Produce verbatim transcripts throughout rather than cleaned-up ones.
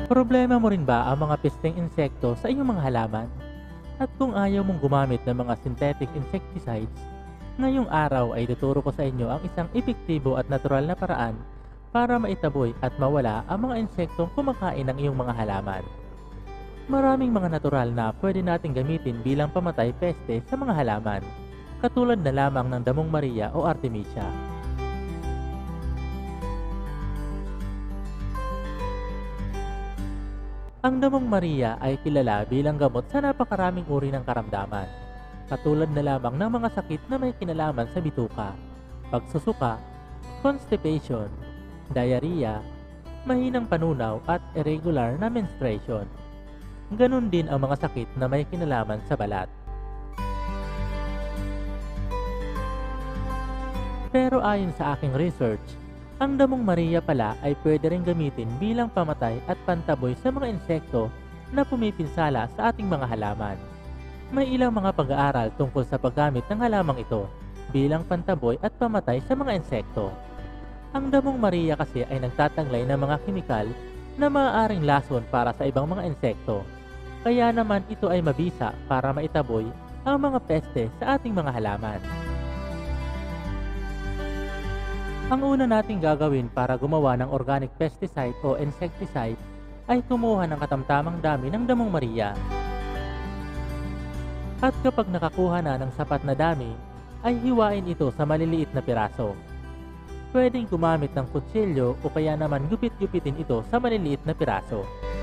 Problema mo rin ba ang mga pesteng insekto sa iyong mga halaman? At kung ayaw mong gumamit ng mga synthetic insecticides, ngayong araw ay tuturo ko sa inyo ang isang epektibo at natural na paraan para maitaboy at mawala ang mga insektong kumakain ng iyong mga halaman. Maraming mga natural na pwede nating gamitin bilang pamatay peste sa mga halaman, katulad na lamang ng damong Maria o Artemisia. Ang damong Maria ay kilala bilang gamot sa napakaraming uri ng karamdaman, katulad na lamang ng mga sakit na may kinalaman sa bituka, pagsusuka, constipation, diarrhea, mahinang panunaw at irregular na menstruation. Ganon din ang mga sakit na may kinalaman sa balat. Pero ayon sa aking research, ang damong Maria pala ay pwede rin gamitin bilang pamatay at pantaboy sa mga insekto na pumipinsala sa ating mga halaman. May ilang mga pag-aaral tungkol sa paggamit ng halamang ito bilang pantaboy at pamatay sa mga insekto. Ang damong Maria kasi ay nagtataglay ng mga kemikal na maaaring lason para sa ibang mga insekto. Kaya naman ito ay mabisa para maitaboy ang mga peste sa ating mga halaman. Ang una nating gagawin para gumawa ng organic pesticide o insecticide ay kumuha ng katamtamang dami ng damong Maria. At kapag nakakuha na ng sapat na dami, ay hiwain ito sa maliliit na piraso. Pwedeng gumamit ng kutsilyo o kaya naman gupit-gupitin ito sa maliliit na piraso.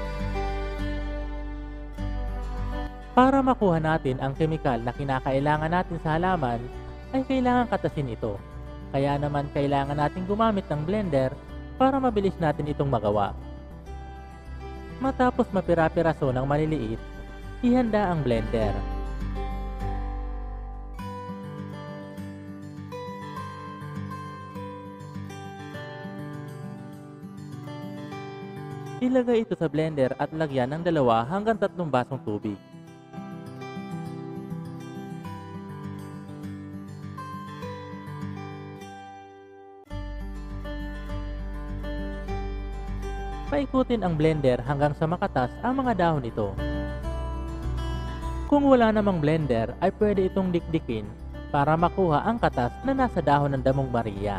Para makuha natin ang kemikal na kinakailangan natin sa halaman, ay kailangan katasin ito. Kaya naman kailangan natin gumamit ng blender para mabilis natin itong magawa. Matapos mapira-piraso ng maliliit, ihanda ang blender. Ilagay ito sa blender at lagyan ng dalawa hanggang tatlong basong tubig. Paikutin ang blender hanggang sa makatas ang mga dahon nito. Kung wala namang blender ay pwede itong dikdikin para makuha ang katas na nasa dahon ng damong Maria.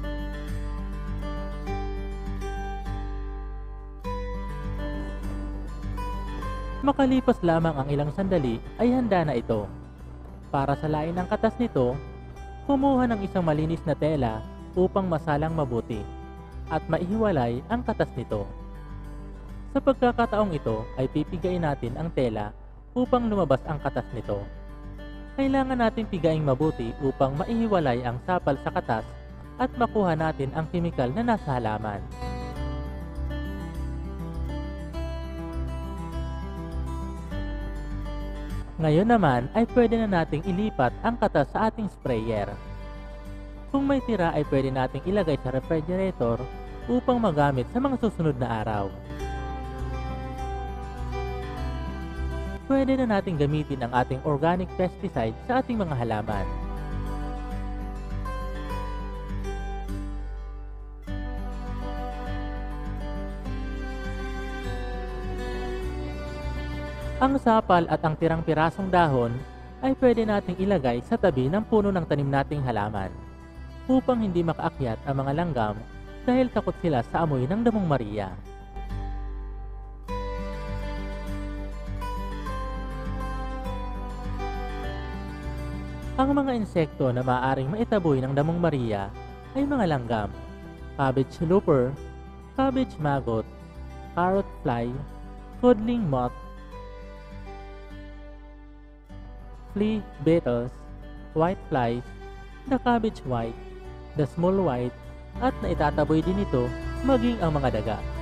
Makalipas lamang ang ilang sandali ay handa na ito. Para salain ang katas nito, kumuha ng isang malinis na tela upang masalang mabuti at maihiwalay ang katas nito. Sa pagkakataong ito ay pipigain natin ang tela upang lumabas ang katas nito. Kailangan natin pigaing mabuti upang maihiwalay ang sapal sa katas at makuha natin ang kemikal na nasa halaman. Ngayon naman ay pwede na nating ilipat ang katas sa ating sprayer. Kung may tira ay pwede nating ilagay sa refrigerator upang magamit sa mga susunod na araw. Pwede na nating gamitin ang ating organic pesticide sa ating mga halaman. Ang sapal at ang tirang pirasong dahon ay pwede nating ilagay sa tabi ng puno ng tanim nating halaman upang hindi makaakyat ang mga langgam dahil takot sila sa amoy ng damong Maria. Ang mga insekto na maaaring maitaboy ng damong Maria ay mga langgam, cabbage looper, cabbage maggot, carrot fly, codling moth, flea beetles, white flies, the cabbage white, the small white, at naitataboy din ito maging ang mga daga.